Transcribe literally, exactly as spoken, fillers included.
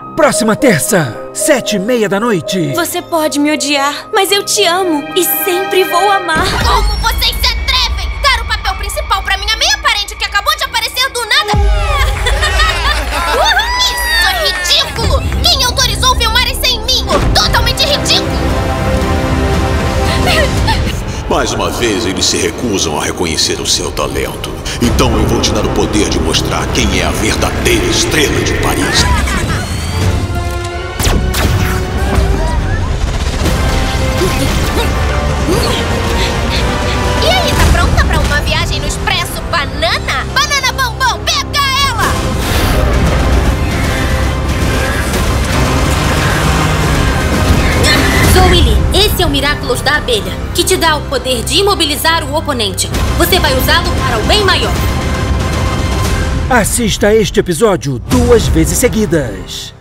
Próxima terça, sete e meia da noite. Você pode me odiar, mas eu te amo e sempre vou amar. Como vocês se atrevem dar o papel principal pra minha meia parente que acabou de aparecer do nada? Isso é ridículo! Quem autorizou filmarem sem mim? Totalmente ridículo! Mais uma vez, eles se recusam a reconhecer o seu talento. Então eu vou te dar o poder de mostrar quem é a verdadeira estrela de Paris. E aí, tá pronta pra uma viagem no Expresso Banana? Banana Bombom, pega ela! Zoe Lee, esse é o Miraculous da abelha, que te dá o poder de imobilizar o oponente. Você vai usá-lo para o bem maior. Assista este episódio duas vezes seguidas.